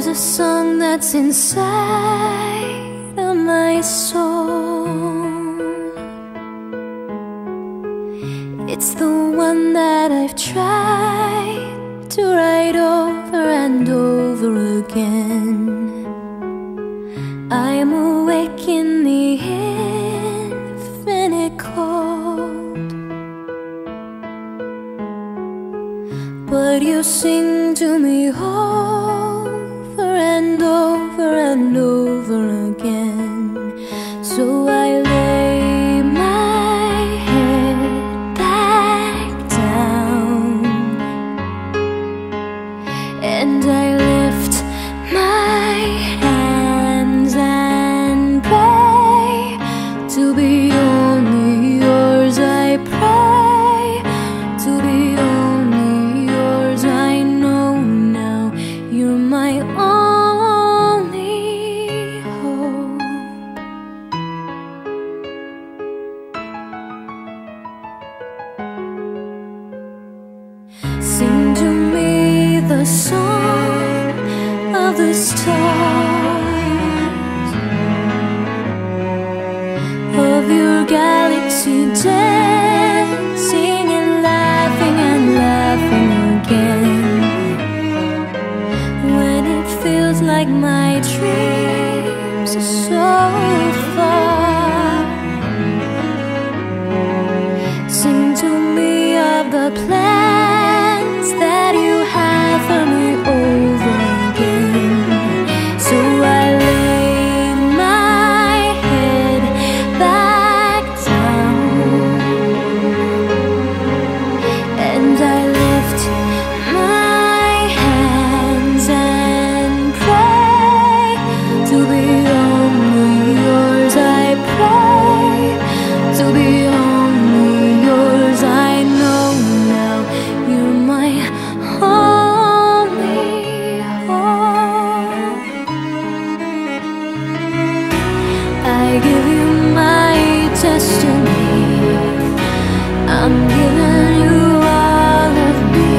a song that's inside of my soul. It's the one that I've tried to write over and over again. I'm awake in the infinite cold, but you sing to me over and over and over again. So I lay my head back down and I lift my hands and pray to be only yours. I pray to be only yours. I know now you're my only hope. Sing to me the song of the stars, of your galaxy dancing and laughing again. When it feels like my dreams are so far, sing to me of the plans that you have for me over again. So I lay my head back down and I lift my hands and pray to be only yours. I pray to be only yours. I know now you're my only hope. I give you my destiny, I'm giving you all of me.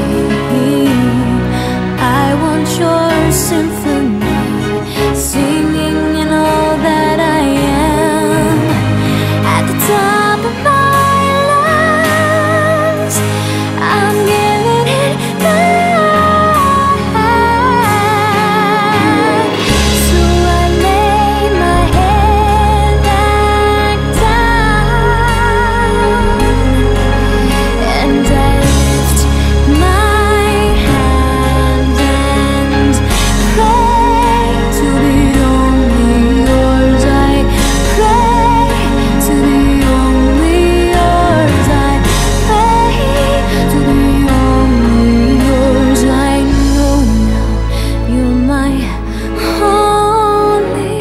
I want your symphony, singing in all that I am. At the top of my lungs, I'm giving it back. So I lay my head back down and I lift my hands and pray to be only yours. I pray to be only yours. I pray to be only yours. I know now you're my only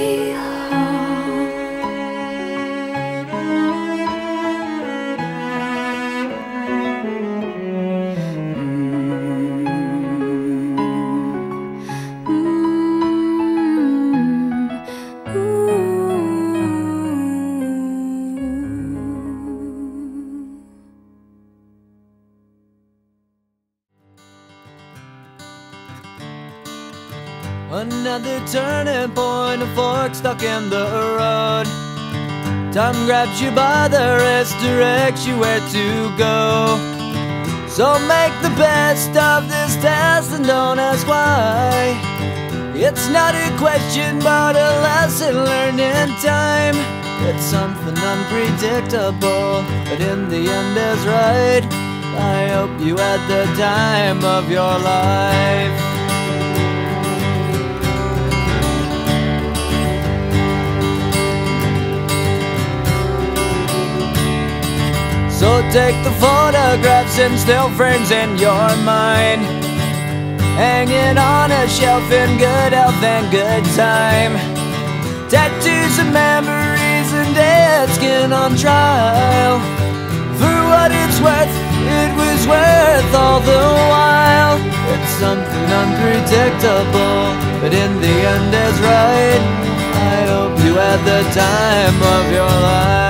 Another turning point, a fork stuck in the road. Time grabs you by the wrist, directs you where to go. So make the best of this test and don't ask why. It's not a question but a lesson learned in time. It's something unpredictable, but in the end is right. I hope you had the time of your life. So take the photographs and still frames in your mind, hanging on a shelf in good health and good time. Tattoos and memories and dead skin on trial. For what it's worth, it was worth all the while. It's something unpredictable, but in the end is right. I hope you had the time of your life.